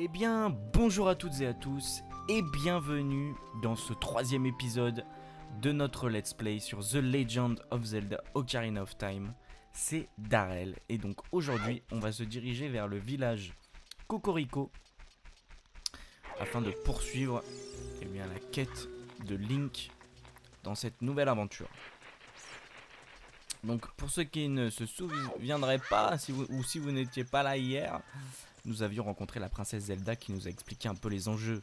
bien, bonjour à toutes et à tous et bienvenue dans ce troisième épisode de notre Let's Play sur The Legend of Zelda Ocarina of Time. C'est Darrell et donc aujourd'hui on va se diriger vers le village Cocorico afin de poursuivre la quête de Link dans cette nouvelle aventure. Donc pour ceux qui ne se souviendraient pas si vous n'étiez pas là hier, nous avions rencontré la princesse Zelda qui nous a expliqué un peu les enjeux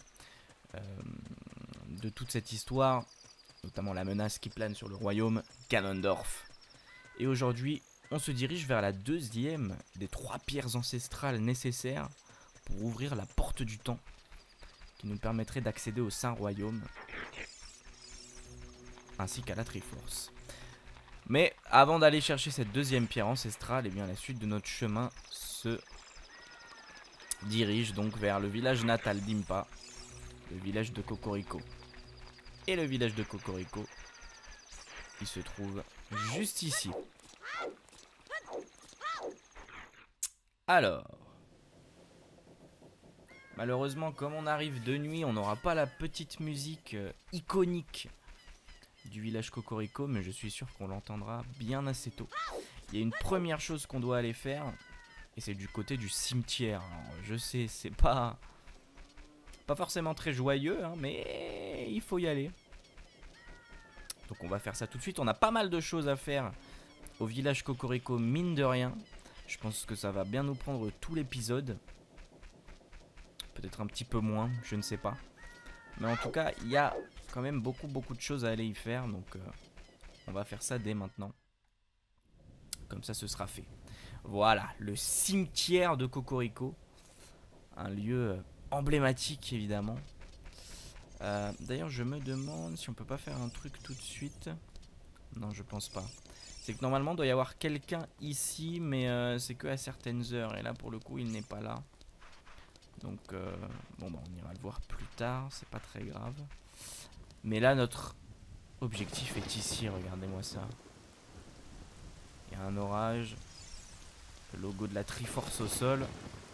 de toute cette histoire, notamment la menace qui plane sur le royaume Ganondorf. Et aujourd'hui, on se dirige vers la deuxième des 3 pierres ancestrales nécessaires pour ouvrir la porte du temps, qui nous permettrait d'accéder au Saint Royaume, ainsi qu'à la Triforce. Mais avant d'aller chercher cette deuxième pierre ancestrale, la suite de notre chemin se dirige donc vers le village natal d'Impa, le village de Cocorico. Et le village de Cocorico, il se trouve juste ici. Alors, malheureusement, comme on arrive de nuit, on n'aura pas la petite musique iconique du village Cocorico, mais je suis sûr qu'on l'entendra bien assez tôt. Il y a une première chose qu'on doit aller faire, et c'est du côté du cimetière. Alors, je sais, c'est pas forcément très joyeux, hein, mais il faut y aller. Donc on va faire ça tout de suite. On a pas mal de choses à faire au village Cocorico, mine de rien. Je pense que ça va bien nous prendre tout l'épisode. Peut-être un petit peu moins, je ne sais pas. Mais en tout cas, il y a quand même beaucoup de choses à aller y faire. Donc on va faire ça dès maintenant. Comme ça, ce sera fait. Voilà, le cimetière de Cocorico. Un lieu emblématique, évidemment. D'ailleurs, je me demande si on peut pas faire un truc tout de suite. Non, je pense pas. C'est que normalement, il doit y avoir quelqu'un ici, mais c'est que à certaines heures. Et là, pour le coup, il n'est pas là. Donc, bon, bah, on ira le voir plus tard. C'est pas très grave. Mais là, notre objectif est ici. Regardez-moi ça. Il y a un orage. Le logo de la Triforce au sol.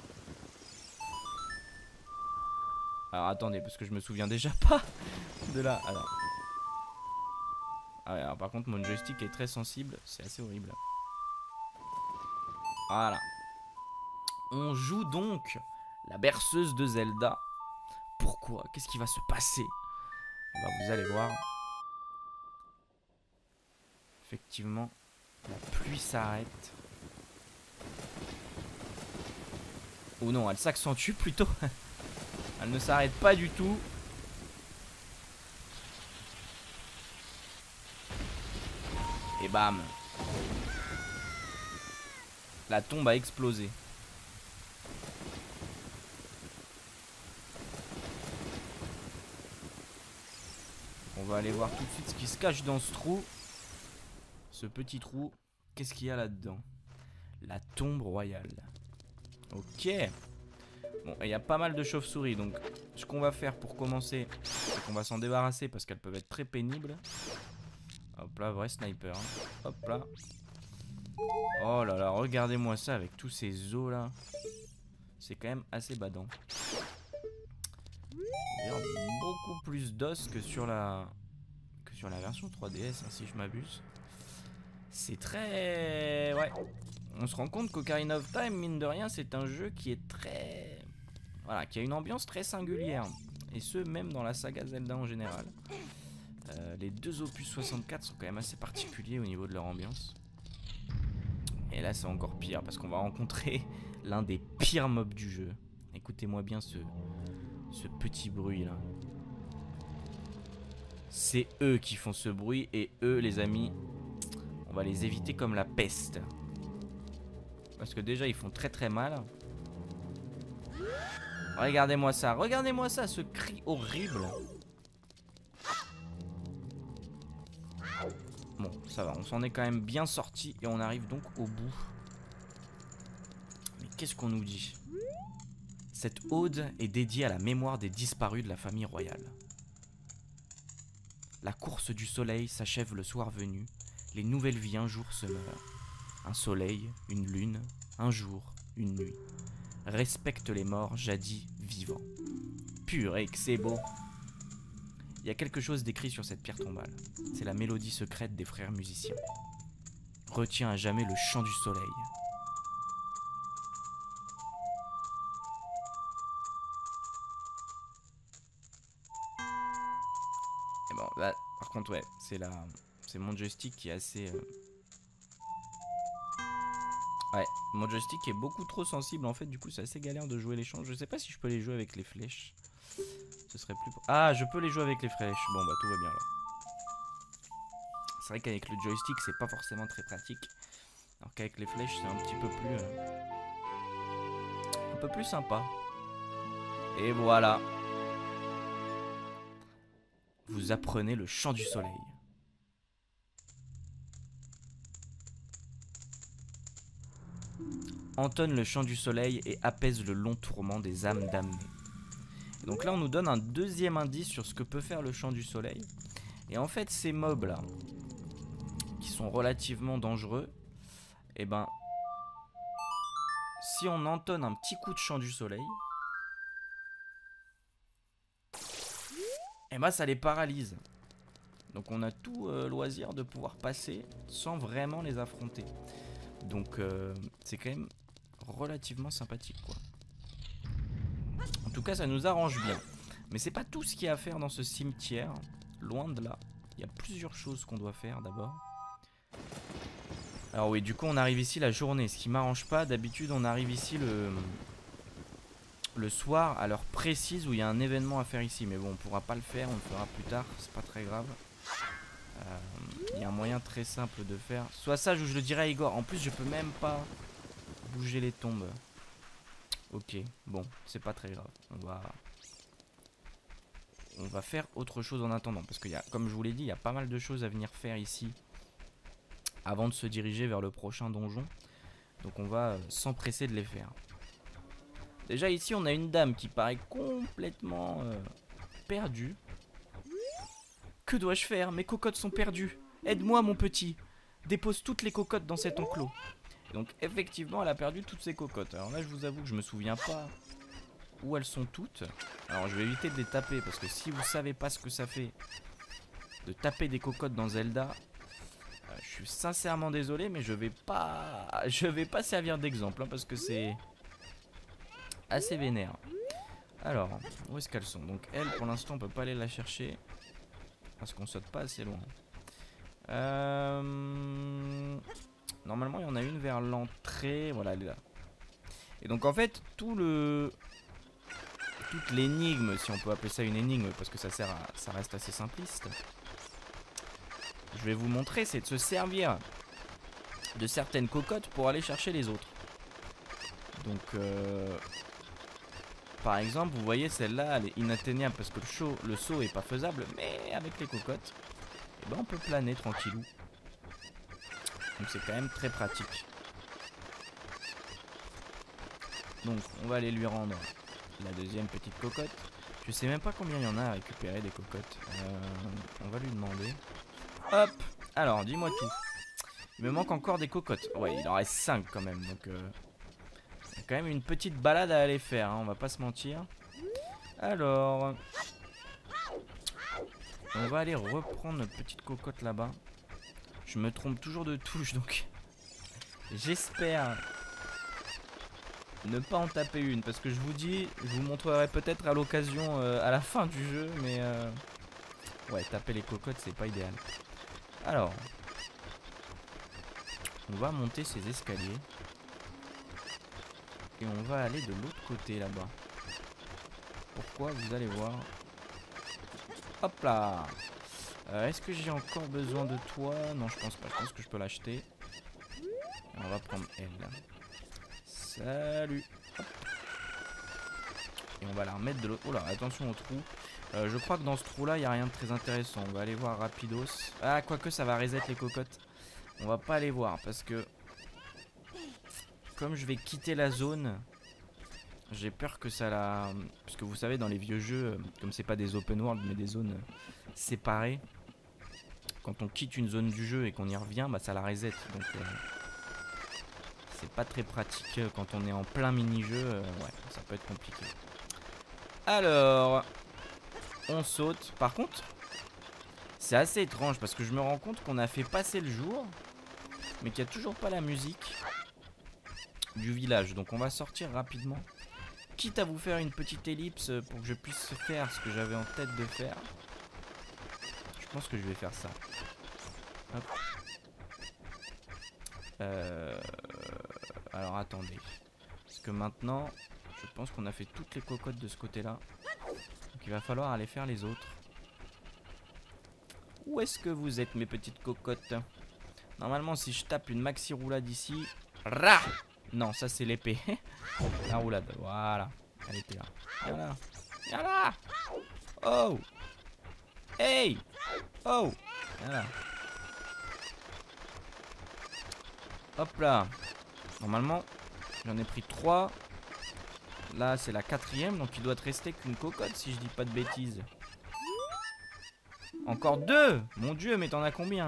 Alors attendez, parce que je me souviens déjà pas de là. Alors par contre, mon joystick est très sensible. C'est assez horrible. Voilà. On joue donc la berceuse de Zelda. Pourquoi? Qu'est-ce qui va se passer? Bah, vous allez voir. Effectivement, la pluie s'arrête. Oh non, elle s'accentue plutôt. Elle ne s'arrête pas du tout. Et bam. La tombe a explosé. On va aller voir tout de suite ce qui se cache dans ce trou. Ce petit trou. Qu'est-ce qu'il y a là-dedans? La tombe royale. Ok. Bon, il y a pas mal de chauves-souris. Donc, ce qu'on va faire pour commencer, c'est qu'on va s'en débarrasser parce qu'elles peuvent être très pénibles. Hop là, vrai sniper. Hein. Hop là. Oh là là, regardez-moi ça avec tous ces os là. C'est quand même assez badant. D'ailleurs, beaucoup plus d'os que sur la version 3DS, hein, si je m'abuse. C'est très... Ouais. On se rend compte qu'Ocarina of Time, mine de rien, c'est un jeu qui est très... Voilà, qui a une ambiance très singulière. Et ce, même dans la saga Zelda en général. Les 2 opus 64 sont quand même assez particuliers au niveau de leur ambiance. Et là, c'est encore pire, parce qu'on va rencontrer l'un des pires mobs du jeu. Écoutez-moi bien ce petit bruit là. C'est eux qui font ce bruit, et eux, les amis, on va les éviter comme la peste. Parce que déjà, ils font très mal. Regardez-moi ça, ce cri horrible. Bon, ça va, on s'en est quand même bien sorti et on arrive donc au bout. Mais qu'est-ce qu'on nous dit? Cette ode est dédiée à la mémoire des disparus de la famille royale. La course du soleil s'achève le soir venu. Les nouvelles vies un jour se meurent. Un soleil, une lune, un jour, une nuit. Respecte les morts jadis vivant. Purée que c'est beau. Il y a quelque chose d'écrit sur cette pierre tombale. C'est la mélodie secrète des frères musiciens. Retiens à jamais le chant du soleil. Et bon, là, par contre, ouais, c'est mon joystick qui est assez... Ouais, mon joystick est beaucoup trop sensible en fait, du coup c'est assez galère de jouer les chants. Je sais pas si je peux les jouer avec les flèches. Ce serait plus... Ah, je peux les jouer avec les flèches. Bon bah tout va bien alors. C'est vrai qu'avec le joystick c'est pas forcément très pratique. Alors qu'avec les flèches c'est un petit peu plus... un peu plus sympa. Et voilà. Vous apprenez le chant du soleil. Entonne le chant du soleil et apaise le long tourment des âmes damnées. Donc là on nous donne un deuxième indice sur ce que peut faire le chant du soleil. Et en fait ces mobs là, qui sont relativement dangereux, et ben si on entonne un petit coup de chant du soleil, et ben ça les paralyse. Donc on a tout loisir de pouvoir passer sans vraiment les affronter. Donc c'est quand même relativement sympathique quoi. En tout cas ça nous arrange bien. Mais c'est pas tout ce qu'il y a à faire dans ce cimetière. Loin de là. Il y a plusieurs choses qu'on doit faire d'abord. Alors oui, du coup on arrive ici la journée. Ce qui m'arrange pas, d'habitude on arrive ici le soir à l'heure précise où il y a un événement à faire ici. Mais bon, on pourra pas le faire, on le fera plus tard, c'est pas très grave. Il y a un moyen très simple de faire. Soit ça, je le dirai à Igor. En plus je peux même pas bouger les tombes. Ok, bon, c'est pas très grave. On va faire autre chose en attendant. Parce que, comme je vous l'ai dit, il y a pas mal de choses à venir faire ici avant de se diriger vers le prochain donjon. Donc on va s'empresser de les faire. Déjà ici, on a une dame qui paraît complètement perdue. Que dois-je faire? Mes cocottes sont perdues. Aide-moi, mon petit. Dépose toutes les cocottes dans cet enclos. Donc effectivement elle a perdu toutes ses cocottes. Alors là je vous avoue que je me souviens pas où elles sont toutes. Alors je vais éviter de les taper parce que si vous savez pas ce que ça fait de taper des cocottes dans Zelda, je suis sincèrement désolé mais je vais pas servir d'exemple hein, parce que c'est assez vénère. Alors où est-ce qu'elles sont? Donc elle pour l'instant on peut pas aller la chercher parce qu'on saute pas assez loin. Normalement il y en a une vers l'entrée. Voilà elle est là. Et donc en fait toute l'énigme, si on peut appeler ça une énigme, parce que ça reste assez simpliste. Je vais vous montrer, c'est de se servir de certaines cocottes pour aller chercher les autres. Donc par exemple vous voyez celle-là elle est inatteignable parce que le saut est pas faisable, mais avec les cocottes et ben on peut planer tranquillou. Donc c'est quand même très pratique. Donc on va aller lui rendre la deuxième petite cocotte. Je sais même pas combien il y en a à récupérer des cocottes. On va lui demander. Hop. Alors dis-moi tout. Il me manque encore des cocottes. Ouais il en reste 5 quand même. Donc il y a quand même une petite balade à aller faire hein, on va pas se mentir. Alors on va aller reprendre notre petite cocotte là-bas. Je me trompe toujours de touche donc j'espère ne pas en taper une parce que je vous dis, je vous montrerai peut-être à l'occasion à la fin du jeu mais ouais taper les cocottes c'est pas idéal. Alors on va monter ces escaliers et on va aller de l'autre côté là-bas. Pourquoi vous allez voir. Hop là. Est-ce que j'ai encore besoin de toi? Non je pense pas, je pense que je peux l'acheter. On va prendre elle. Salut. Hop. Et on va la remettre de l'autre. Oh là, attention au trou. Je crois que dans ce trou là il n'y a rien de très intéressant. On va aller voir rapidos. Ah quoique ça va reset les cocottes. On va pas aller voir parce que comme je vais quitter la zone, j'ai peur que ça la... Parce que vous savez dans les vieux jeux, comme c'est pas des open world mais des zones séparées, quand on quitte une zone du jeu et qu'on y revient, bah ça la reset. Donc c'est pas très pratique quand on est en plein mini-jeu. Ouais, ça peut être compliqué. Alors, on saute. Par contre, c'est assez étrange parce que je me rends compte qu'on a fait passer le jour, mais qu'il n'y a toujours pas la musique du village. Donc on va sortir rapidement. Quitte à vous faire une petite ellipse pour que je puisse faire ce que j'avais en tête de faire. Je pense que je vais faire ça. Hop. Alors attendez. Parce que maintenant, je pense qu'on a fait toutes les cocottes de ce côté-là. Donc il va falloir aller faire les autres. Où est-ce que vous êtes, mes petites cocottes? Normalement, si je tape une maxi roulade ici... Rah! Non, ça c'est l'épée. La roulade, voilà. Elle était là. Viens là. Viens là. Oh. Hey. Oh. Viens là. Hop là. Normalement, j'en ai pris 3. Là, c'est la 4e. Donc il doit te rester qu'une cocotte si je dis pas de bêtises. Encore 2. Mon dieu, mais t'en as combien?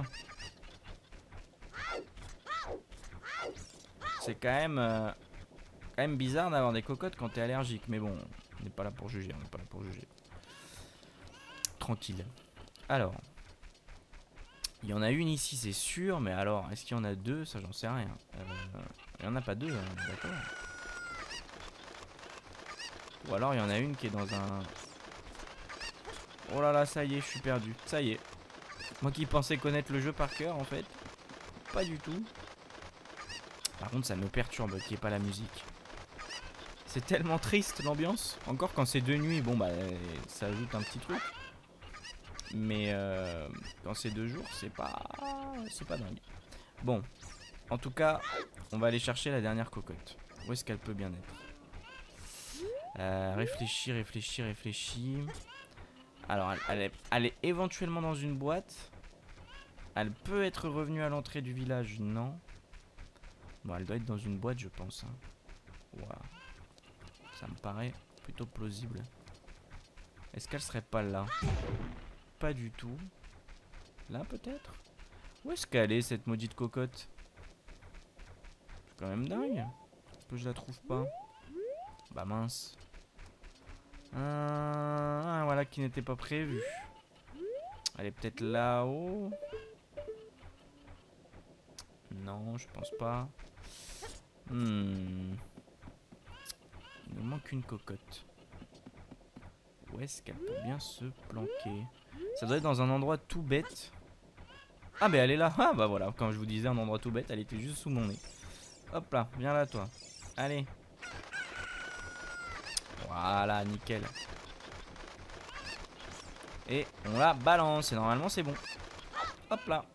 C'est quand même bizarre d'avoir des cocottes quand t'es allergique. Mais bon, on n'est pas là pour juger. On n'est pas là pour juger. Tranquille. Alors. Il y en a une ici, c'est sûr. Mais alors, est-ce qu'il y en a 2? Ça, j'en sais rien. Il n'y en a pas 2, hein, d'accord. Ou alors, il y en a une qui est dans un... Oh là là, ça y est, je suis perdu. Ça y est. Moi qui pensais connaître le jeu par cœur, en fait. Pas du tout. Par contre, ça me perturbe qu'il n'y ait pas la musique. C'est tellement triste l'ambiance. Encore quand c'est de nuit, bon bah ça ajoute un petit truc. Mais quand c'est de jour, c'est pas dingue. Bon, en tout cas, on va aller chercher la dernière cocotte. Où est-ce qu'elle peut bien être? Réfléchis, réfléchis, réfléchis. Alors, elle est éventuellement dans une boîte. Elle peut être revenue à l'entrée du village, non. Bon, elle doit être dans une boîte, je pense. Hein. Voilà. Ça me paraît plutôt plausible. Est-ce qu'elle serait pas là? Pas du tout. Là, peut-être? Où est-ce qu'elle est, cette maudite cocotte? C'est quand même dingue que je la trouve pas. Bah mince. Voilà qui n'était pas prévu. Elle est peut-être là-haut. Non, je pense pas. Il nous manque une cocotte. Où est-ce qu'elle peut bien se planquer? Ça doit être dans un endroit tout bête. Ah bah elle est là. Ah bah voilà, quand je vous disais un endroit tout bête, elle était juste sous mon nez. Hop là, viens là toi. Allez. Voilà, nickel. Et on la balance et normalement c'est bon. Hop là.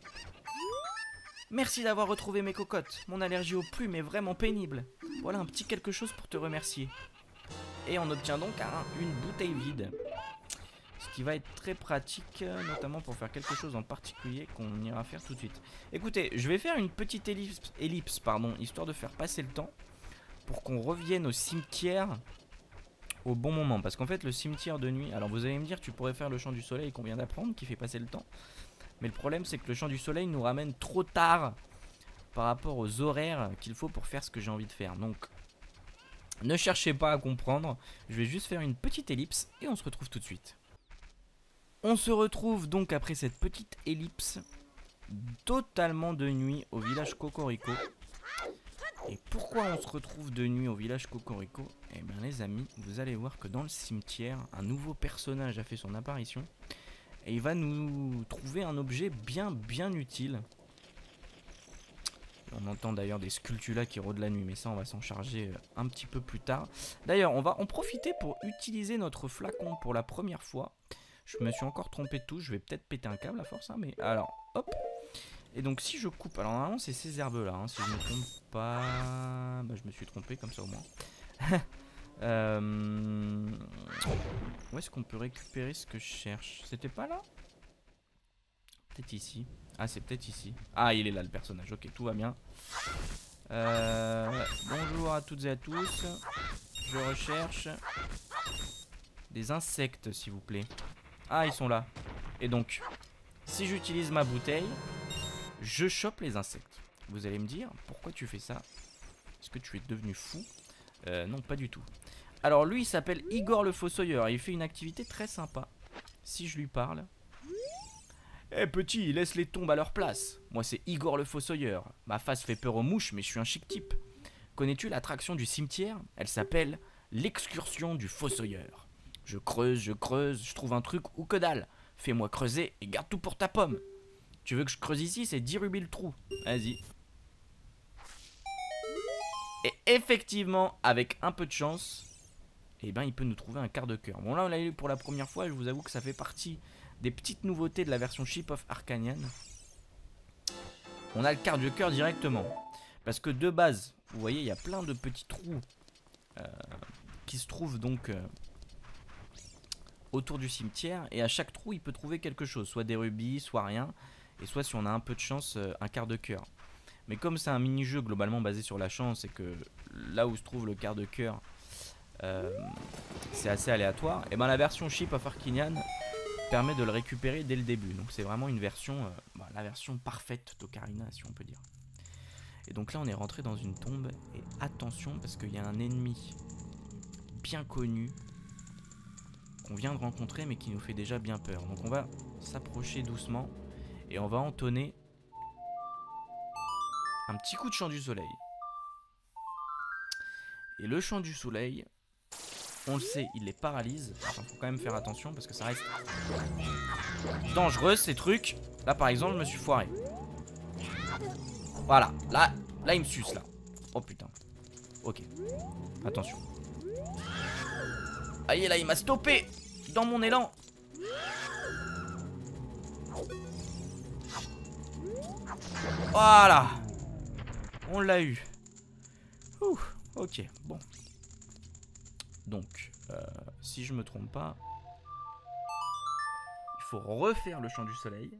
Merci d'avoir retrouvé mes cocottes. Mon allergie aux plumes est vraiment pénible. Voilà un petit quelque chose pour te remercier. Et on obtient donc une bouteille vide. Ce qui va être très pratique, notamment pour faire quelque chose en particulier qu'on ira faire tout de suite. Écoutez, je vais faire une petite ellipse, histoire de faire passer le temps. Pour qu'on revienne au cimetière au bon moment. Parce qu'en fait, le cimetière de nuit... Alors vous allez me dire, tu pourrais faire le chant du soleil qu'on vient d'apprendre, qui fait passer le temps. Mais le problème, c'est que le chant du soleil nous ramène trop tard par rapport aux horaires qu'il faut pour faire ce que j'ai envie de faire. Donc, ne cherchez pas à comprendre. Je vais juste faire une petite ellipse et on se retrouve tout de suite. On se retrouve donc après cette petite ellipse totalement de nuit au village Cocorico. Et pourquoi on se retrouve de nuit au village Cocorico? Eh bien les amis, vous allez voir que dans le cimetière, un nouveau personnage a fait son apparition. Et il va nous trouver un objet bien utile. On entend d'ailleurs des sculptures là qui rôdent la nuit, mais ça on va s'en charger un petit peu plus tard. D'ailleurs on va en profiter pour utiliser notre flacon pour la première fois. Je me suis encore trompé de touche, je vais peut-être péter un câble à force, hein, mais alors hop. Et donc si je coupe, alors normalement c'est ces herbes là, hein, si je ne me trompe pas, bah, je me suis trompé comme ça au moins. Où est-ce qu'on peut récupérer ce que je cherche? C'était pas là? Peut-être ici. Ah c'est peut-être ici. Ah il est là le personnage, ok tout va bien. Bonjour à toutes et à tous. Je recherche des insectes s'il vous plaît. Ah ils sont là. Et donc si j'utilise ma bouteille, je chope les insectes. Vous allez me dire pourquoi tu fais ça? Est-ce que tu es devenu fou? Non pas du tout. Alors lui il s'appelle Igor le Fossoyeur et il fait une activité très sympa. Si je lui parle. Eh petit, laisse les tombes à leur place. Moi c'est Igor le Fossoyeur. Ma face fait peur aux mouches mais je suis un chic type. Connais-tu l'attraction du cimetière? Elle s'appelle l'excursion du Fossoyeur. Je creuse, je trouve un truc ou que dalle. Fais-moi creuser et garde tout pour ta pomme. Tu veux que je creuse ici? C'est 10 rubis le trou. Vas-y. Et effectivement, avec un peu de chance, eh ben, il peut nous trouver un quart de cœur. Bon là on l'a eu pour la première fois, je vous avoue que ça fait partie des petites nouveautés de la version Ship of Arcanian. On a le quart de cœur directement. Parce que de base, vous voyez, il y a plein de petits trous qui se trouvent donc autour du cimetière. Et à chaque trou, il peut trouver quelque chose. Soit des rubis, soit rien. Et soit, si on a un peu de chance, un quart de cœur. Mais comme c'est un mini-jeu globalement basé sur la chance et que là où se trouve le quart de cœur, c'est assez aléatoire, et ben la version Ship of Arcanian permet de le récupérer dès le début. Donc c'est vraiment une version, la version parfaite d'Ocarina, si on peut dire. Et donc là on est rentré dans une tombe. Et attention parce qu'il y a un ennemi bien connu qu'on vient de rencontrer mais qui nous fait déjà bien peur. Donc on va s'approcher doucement et on va entonner un petit coup de chant du soleil. Et le chant du soleil, on le sait, il les paralyse. Enfin, faut quand même faire attention parce que ça reste dangereux ces trucs. Là par exemple je me suis foiré. Voilà, là il me suce là. Oh putain. Ok, attention. Aïe là il m'a stoppé dans mon élan. Voilà. On l'a eu. Ouh, ok, bon. Donc, si je me trompe pas, il faut refaire le chant du soleil.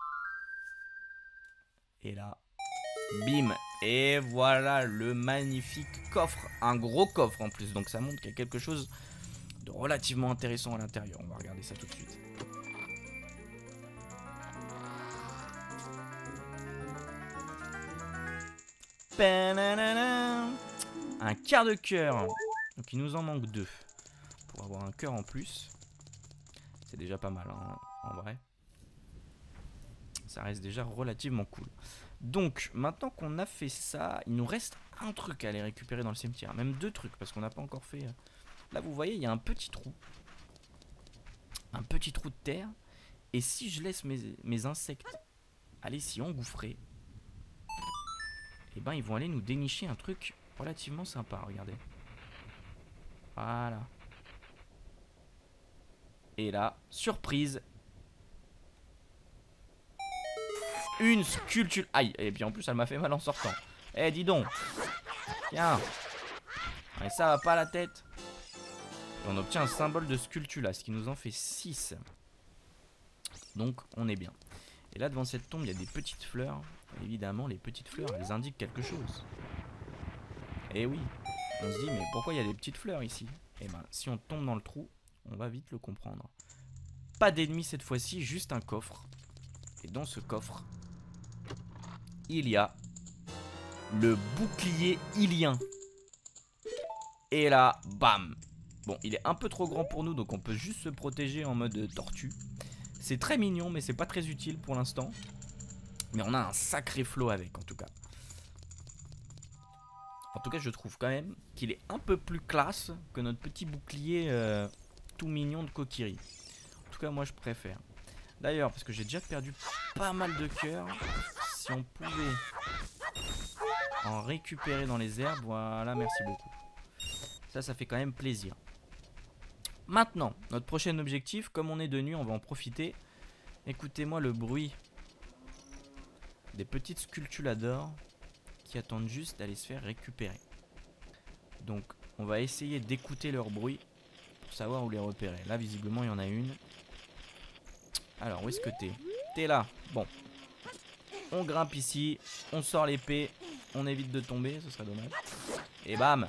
Et là, bim. Et voilà le magnifique coffre. Un gros coffre en plus. Donc ça montre qu'il y a quelque chose de relativement intéressant à l'intérieur. On va regarder ça tout de suite. Un quart de cœur. Donc il nous en manque 2 pour avoir un cœur en plus. C'est déjà pas mal hein, en vrai. Ça reste déjà relativement cool. Donc maintenant qu'on a fait ça, il nous reste un truc à aller récupérer dans le cimetière. Même 2 trucs parce qu'on n'a pas encore fait. Là vous voyez il y a un petit trou. Un petit trou de terre. Et si je laisse mes insectes aller s'y engouffrer, et ben ils vont aller nous dénicher un truc relativement sympa, regardez. Voilà. Et là, surprise. Une sculpture. Aïe, et puis en plus elle m'a fait mal en sortant. Eh dis donc. Tiens. Et ça va pas la tête. Et on obtient un symbole de sculptura, ce qui nous en fait 6. Donc on est bien. Et là devant cette tombe il y a des petites fleurs. Évidemment les petites fleurs elles indiquent quelque chose. Et oui. On se dit mais pourquoi il y a des petites fleurs ici? Et ben si on tombe dans le trou, on va vite le comprendre. Pas d'ennemis cette fois-ci, juste un coffre. Et dans ce coffre, il y a le bouclier ilien. Et là, bam. Bon, il est un peu trop grand pour nous, donc on peut juste se protéger en mode tortue. C'est très mignon, mais c'est pas très utile pour l'instant. Mais on a un sacré flow avec, en tout cas. En tout cas, je trouve quand même qu'il est un peu plus classe que notre petit bouclier tout mignon de Kokiri. En tout cas, moi, je préfère. D'ailleurs, parce que j'ai déjà perdu pas mal de cœurs, si on pouvait en récupérer dans les herbes, voilà, merci beaucoup. Ça fait quand même plaisir. Maintenant, notre prochain objectif, comme on est de nuit, on va en profiter. Écoutez-moi le bruit des petites sculptuladors qui attendent juste d'aller se faire récupérer. Donc, on va essayer d'écouter leur bruit pour savoir où les repérer. Là, visiblement, il y en a une. Alors, où est-ce que t'es? T'es là. Bon. On grimpe ici. On sort l'épée. On évite de tomber. Ce serait dommage. Et bam.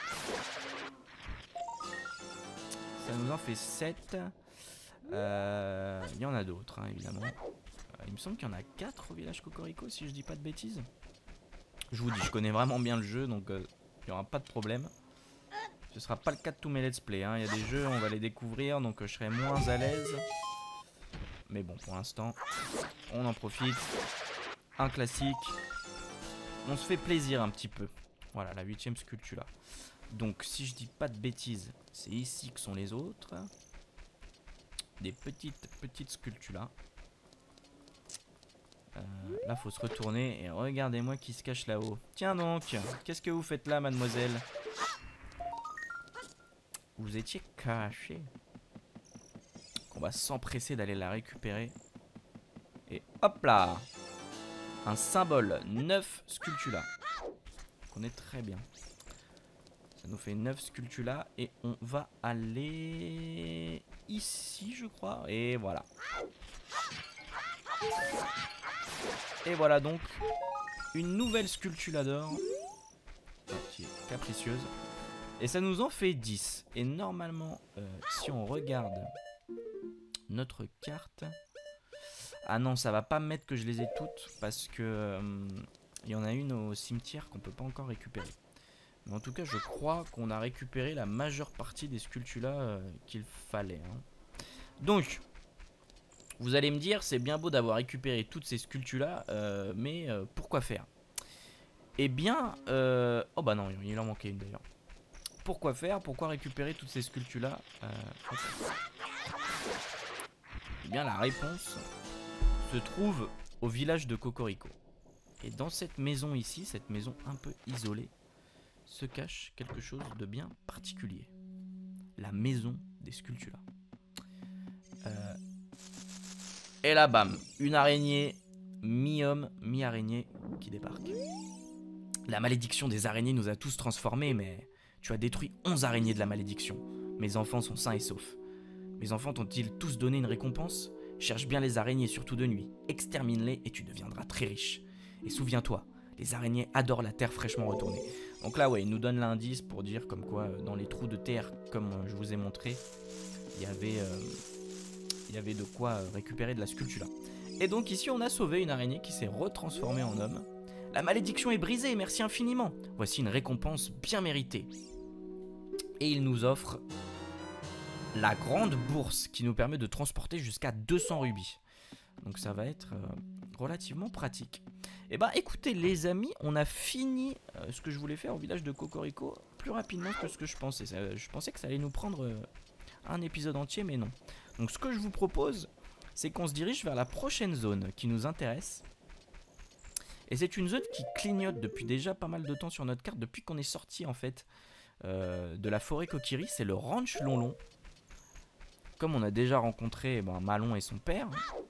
Ça nous en fait 7. Il y en a d'autres, hein, évidemment. Il me semble qu'il y en a 4 au village Cocorico, si je dis pas de bêtises. Je vous dis, je connais vraiment bien le jeu, donc il n'y aura pas de problème. Ce sera pas le cas de tous mes let's play, hein. Il y a des jeux, on va les découvrir, donc je serai moins à l'aise. Mais bon, pour l'instant, on en profite. Un classique. On se fait plaisir un petit peu. Voilà, la 8ème Skulltula. Donc, si je dis pas de bêtises, c'est ici que sont les autres. Des petites Skulltula. Là, faut se retourner et regardez-moi qui se cache là-haut. Tiens donc, qu'est-ce que vous faites là, mademoiselle? Vous étiez cachée. On va s'empresser d'aller la récupérer. Et hop là! Un symbole 9 Skulltula. On est très bien. Ça nous fait 9 Skulltula. Et on va aller ici, je crois. Et voilà. Et voilà donc une nouvelle Skulltula d'or. Qui est capricieuse. Et ça nous en fait 10. Et normalement, si on regarde notre carte... Ah non, ça va pas me mettre que je les ai toutes. Parce que il y en a une au cimetière qu'on peut pas encore récupérer. Mais en tout cas, je crois qu'on a récupéré la majeure partie des Skulltula qu'il fallait. Hein. Donc, vous allez me dire, c'est bien beau d'avoir récupéré toutes ces Skulltula, mais pourquoi faire? Eh bien, oh bah non, il en manquait une d'ailleurs. Pourquoi faire? Pourquoi récupérer toutes ces Skulltula? Eh bien, la réponse se trouve au village de Cocorico. Et dans cette maison ici, cette maison un peu isolée, se cache quelque chose de bien particulier. La maison des Skulltula. Et là, bam, une araignée, mi-homme, mi-araignée qui débarque. La malédiction des araignées nous a tous transformés, mais tu as détruit 11 araignées de la malédiction. Mes enfants sont sains et saufs. Mes enfants t'ont-ils tous donné une récompense? Cherche bien les araignées, surtout de nuit. Extermine-les et tu deviendras très riche. Et souviens-toi, les araignées adorent la terre fraîchement retournée. Donc là, ouais, il nous donne l'indice pour dire comme quoi, dans les trous de terre, comme je vous ai montré, il y avait de quoi récupérer de la Skulltula. Et donc ici, on a sauvé une araignée qui s'est retransformée en homme. La malédiction est brisée, merci infiniment. Voici une récompense bien méritée. Et il nous offre la grande bourse qui nous permet de transporter jusqu'à 200 rubis. Donc ça va être relativement pratique. Et bah écoutez les amis, on a fini ce que je voulais faire au village de Cocorico plus rapidement que ce que je pensais. Je pensais que ça allait nous prendre un épisode entier, mais non. Donc ce que je vous propose, c'est qu'on se dirige vers la prochaine zone qui nous intéresse. Et c'est une zone qui clignote depuis déjà pas mal de temps sur notre carte, depuis qu'on est sorti en fait de la forêt Kokiri. C'est le ranch Lonlon. Comme on a déjà rencontré Malon et son père,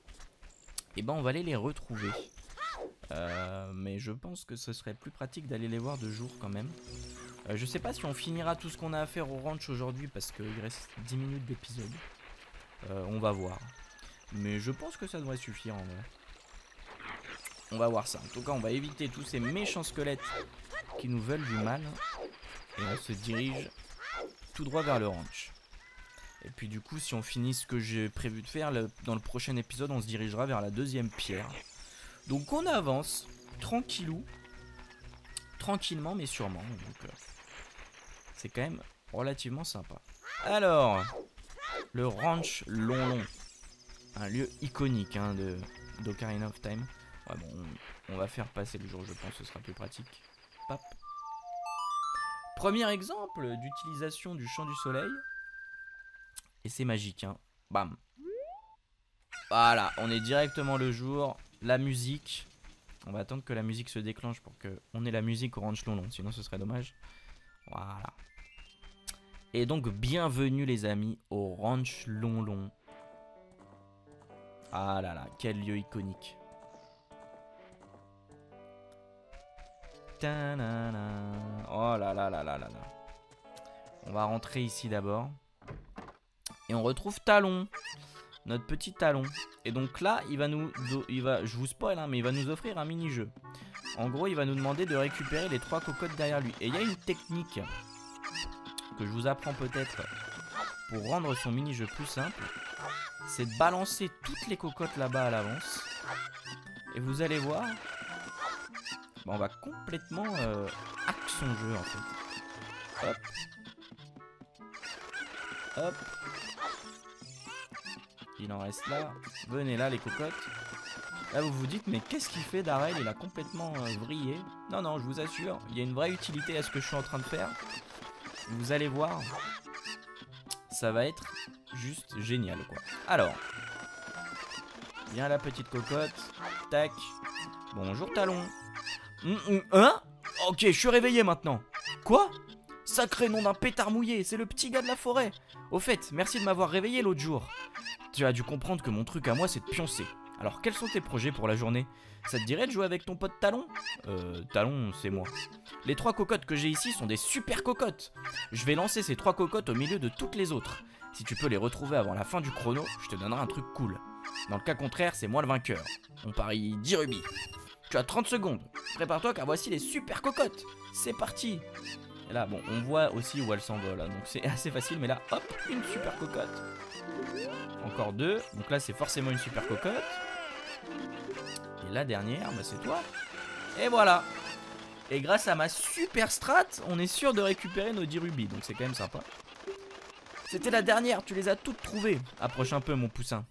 et ben on va aller les retrouver. Mais je pense que ce serait plus pratique d'aller les voir de jour quand même. Je sais pas si on finira tout ce qu'on a à faire au ranch aujourd'hui parce qu'il reste 10 minutes d'épisode. On va voir. Mais je pense que ça devrait suffire en vrai. On va voir ça. En tout cas, on va éviter tous ces méchants squelettes qui nous veulent du mal. Et on se dirige tout droit vers le ranch. Et puis du coup, si on finit ce que j'ai prévu de faire, dans le prochain épisode, on se dirigera vers la deuxième pierre. Donc on avance, tranquillou. Tranquillement, mais sûrement. Donc c'est quand même relativement sympa. Alors, le ranch Lonlon. Un lieu iconique hein, d'Ocarina of Time. Ouais, bon, on va faire passer le jour, je pense, ce sera plus pratique. Pop. Premier exemple d'utilisation du chant du soleil. Et c'est magique, hein. Bam. Voilà, on est directement le jour. La musique. On va attendre que la musique se déclenche pour qu'on ait la musique au ranch Lonlon. Sinon, ce serait dommage. Voilà. Et donc, bienvenue les amis au ranch Lonlon. Ah là là, quel lieu iconique. Ta-na-na. Oh là là là là là là. On va rentrer ici d'abord. Et on retrouve Talon. Notre petit Talon. Et donc là, je vous spoil, hein, mais il va nous offrir un mini-jeu. En gros, il va nous demander de récupérer les 3 cocottes derrière lui. Et il y a une technique que je vous apprends peut-être pour rendre son mini-jeu plus simple. C'est de balancer toutes les cocottes là-bas à l'avance. Et vous allez voir, on va complètement hack son jeu en fait. Hop. Hop. Il en reste là. Venez là les cocottes. Là vous vous dites mais qu'est-ce qu'il fait Darrell? Il a complètement vrillé. Non non, je vous assure, il y a une vraie utilité à ce que je suis en train de faire. Vous allez voir. Ça va être juste génial quoi. Alors. Viens la petite cocotte. Tac. Bonjour Talon. Hein? Ok, je suis réveillé maintenant. Quoi? Sacré nom d'un pétard mouillé, c'est le petit gars de la forêt. Au fait, merci de m'avoir réveillé l'autre jour. Tu as dû comprendre que mon truc à moi c'est de pioncer. Alors quels sont tes projets pour la journée? Ça te dirait de jouer avec ton pote Talon? Talon c'est moi. Les 3 cocottes que j'ai ici sont des super cocottes. Je vais lancer ces 3 cocottes au milieu de toutes les autres. Si tu peux les retrouver avant la fin du chrono, je te donnerai un truc cool. Dans le cas contraire, c'est moi le vainqueur. On parie 10 rubis. Tu as 30 secondes. Prépare-toi car voici les super cocottes. C'est parti. Et là, bon, on voit aussi où elles s'envolent. Donc c'est assez facile, mais là, hop, une super cocotte. Encore 2. Donc là, c'est forcément une super cocotte. Et la dernière, bah, c'est toi. Et voilà. Et grâce à ma super strat, on est sûr de récupérer nos 10 rubis. Donc c'est quand même sympa. C'était la dernière, tu les as toutes trouvées. Approche un peu, mon poussin.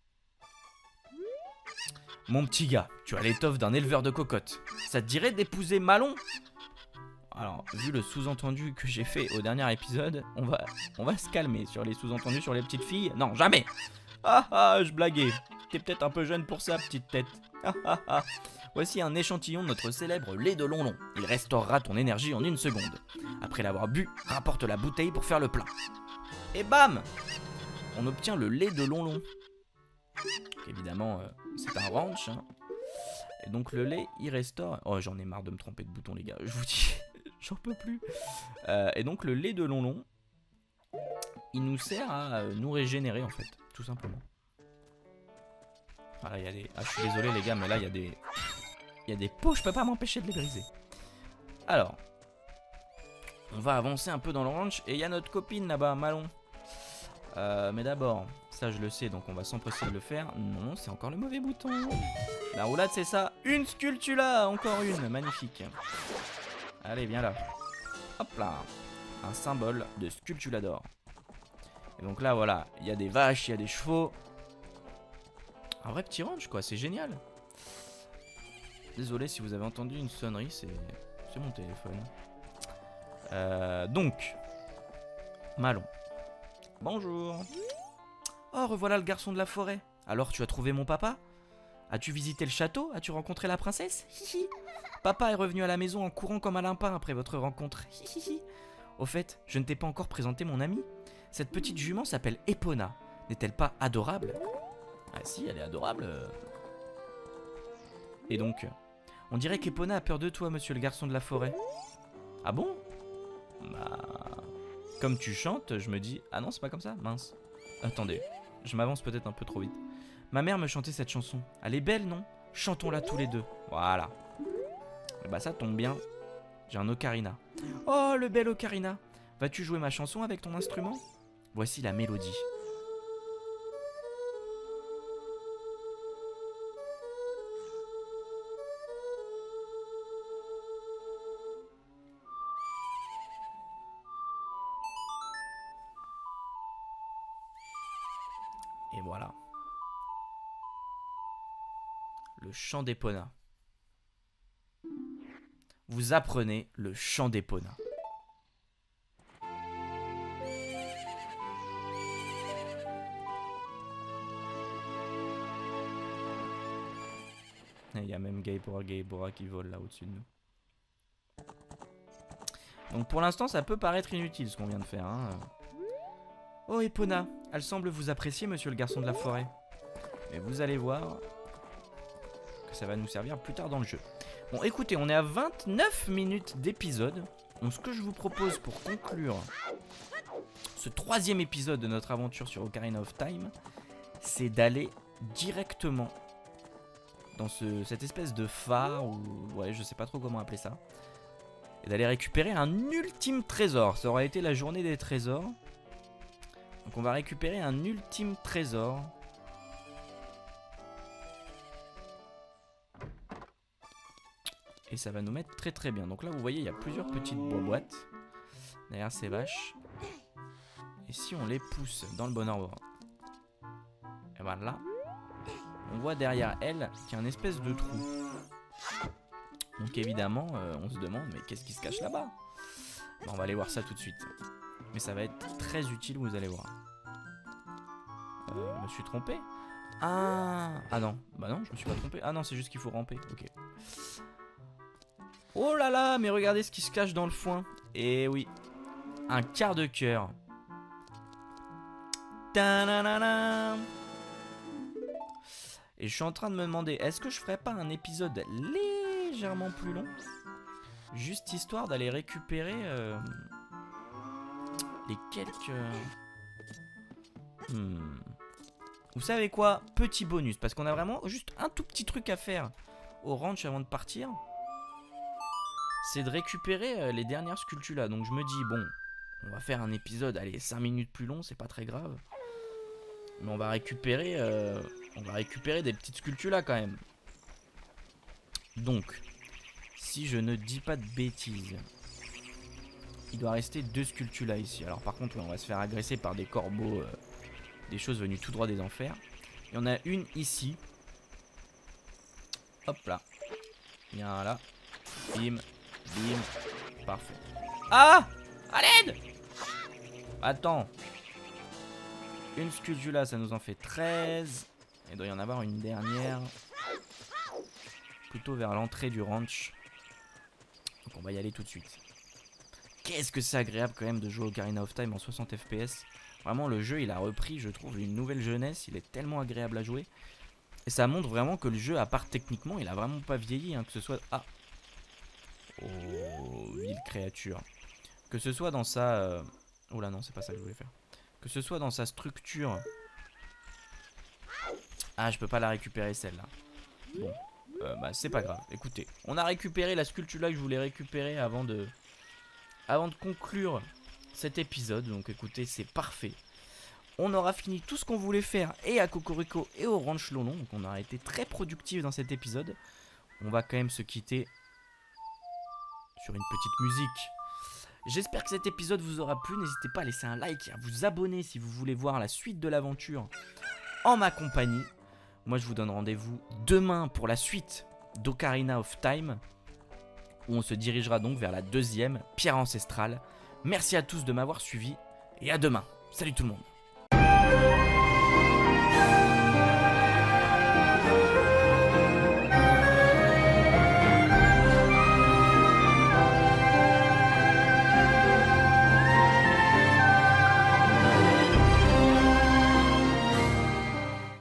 Mon petit gars, tu as l'étoffe d'un éleveur de cocottes. Ça te dirait d'épouser Malon? Alors, vu le sous-entendu que j'ai fait au dernier épisode, on va se calmer sur les sous-entendus sur les petites filles. Non, jamais. Ah ah, je blaguais. T'es peut-être un peu jeune pour ça, petite tête. Ah ah ah. Voici un échantillon de notre célèbre lait de Lonlon. Il restaurera ton énergie en 1 seconde. Après l'avoir bu, rapporte la bouteille pour faire le plein. Et bam! On obtient le lait de Lonlon. Évidemment, c'est un ranch. Hein. Et donc le lait, il restaure... Oh, j'en ai marre de me tromper de bouton, les gars. Je vous dis, j'en peux plus. Et donc le lait de Lonlon, il nous sert à nous régénérer, en fait. Tout simplement. Voilà, il y a des... Ah, je suis désolé, les gars, mais là, il y a des... Il y a des pots, je peux pas m'empêcher de les briser. Alors, on va avancer un peu dans le ranch. Et il y a notre copine là-bas, Malon. Mais d'abord, ça je le sais, donc on va s'empresser de le faire. Non, c'est encore le mauvais bouton. La roulade, c'est ça. Une Sculptula, encore une, magnifique. Allez, viens là. Hop là. Un symbole de Sculptula d'or. Et donc là, voilà, il y a des vaches, il y a des chevaux. Un vrai petit ranch, quoi, c'est génial. Désolé si vous avez entendu une sonnerie, c'est mon téléphone. Donc, Malon. Bonjour. Oh, revoilà le garçon de la forêt. Alors, tu as trouvé mon papa? As-tu visité le château? As-tu rencontré la princesse? Hihi. Papa est revenu à la maison en courant comme un lapin après votre rencontre. Hihi. Au fait, je ne t'ai pas encore présenté mon amie. Cette petite jument s'appelle Epona. N'est-elle pas adorable? Ah si, elle est adorable. Et donc, on dirait qu'Epona a peur de toi, monsieur le garçon de la forêt. Ah bon? Bah... Comme tu chantes, je me dis... Ah non, c'est pas comme ça, mince. Attendez, je m'avance peut-être un peu trop vite. Ma mère me chantait cette chanson. Elle est belle, non? Chantons-la tous les deux. Voilà. Et bah ça tombe bien. J'ai un ocarina. Oh, le bel ocarina. Vas-tu jouer ma chanson avec ton instrument? Voici la mélodie. Et voilà. Le chant d'Epona. Vous apprenez le chant d'Epona. Il y a même Gaibora qui vole là au-dessus de nous. Donc pour l'instant ça peut paraître inutile ce qu'on vient de faire. Hein. Oh Epona, elle semble vous apprécier monsieur le garçon de la forêt. Mais vous allez voir que ça va nous servir plus tard dans le jeu. Bon écoutez, on est à 29 minutes d'épisode. Donc ce que je vous propose pour conclure ce 3e épisode de notre aventure sur Ocarina of Time, c'est d'aller directement dans cette espèce de phare, ou ouais je sais pas trop comment appeler ça, et d'aller récupérer un ultime trésor. Ça aurait été la journée des trésors. Donc on va récupérer un ultime trésor. Et ça va nous mettre très très bien. Donc là vous voyez il y a plusieurs petites boîtes derrière ces vaches. Et si on les pousse dans le bon ordre, et ben là, on voit derrière elle qu'il y a une espèce de trou. Donc évidemment, on se demande, mais qu'est-ce qui se cache là-bas? On va aller voir ça tout de suite. Mais ça va être très utile, vous allez voir. Je me suis trompé? Ah non, bah non, je me suis pas trompé. Ah non, c'est juste qu'il faut ramper, ok. Oh là là, mais regardez ce qui se cache dans le foin. Et oui, un quart de cœur. Et je suis en train de me demander, est-ce que je ferais pas un épisode légèrement plus long? Juste histoire d'aller récupérer les quelques... Vous savez quoi? Petit bonus, parce qu'on a vraiment juste un tout petit truc à faire au ranch avant de partir. C'est de récupérer les dernières sculptures là. Donc je me dis, bon, on va faire un épisode, allez, 5 minutes plus long, c'est pas très grave. Mais on va récupérer des petites sculptures là quand même. Donc, si je ne dis pas de bêtises, il doit rester 2 sculptures là ici. Alors par contre, on va se faire agresser par des corbeaux, des choses venues tout droit des enfers. Il y en a une ici. Hop là. Il y en a là. Bim, bim. Parfait. Ah! À l'aide! Attends. Une sculpture là, ça nous en fait 13. Il doit y en avoir une dernière. Plutôt vers l'entrée du ranch. Donc on va y aller tout de suite. Qu'est-ce que c'est agréable quand même de jouer au Ocarina of Time en 60 FPS. Vraiment le jeu il a repris, je trouve, une nouvelle jeunesse. Il est tellement agréable à jouer. Et ça montre vraiment que le jeu, à part techniquement, il a vraiment pas vieilli, hein, que ce soit... Ah! Oh, ville créature. Que ce soit dans sa... Oh là non, c'est pas ça que je voulais faire. Que ce soit dans sa structure... Ah, je peux pas la récupérer celle-là. Bon, bah c'est pas grave. Écoutez, on a récupéré la sculpture là que je voulais récupérer avant de conclure cet épisode. Donc écoutez, c'est parfait. On aura fini tout ce qu'on voulait faire et à Cocorico et au Ranch Lon Lon. Donc on aura été très productif dans cet épisode. On va quand même se quitter sur une petite musique. J'espère que cet épisode vous aura plu. N'hésitez pas à laisser un like et à vous abonner si vous voulez voir la suite de l'aventure en ma compagnie. Moi je vous donne rendez-vous demain pour la suite d'Ocarina of Time, où on se dirigera donc vers la 2e pierre ancestrale. Merci à tous de m'avoir suivi et à demain. Salut tout le monde.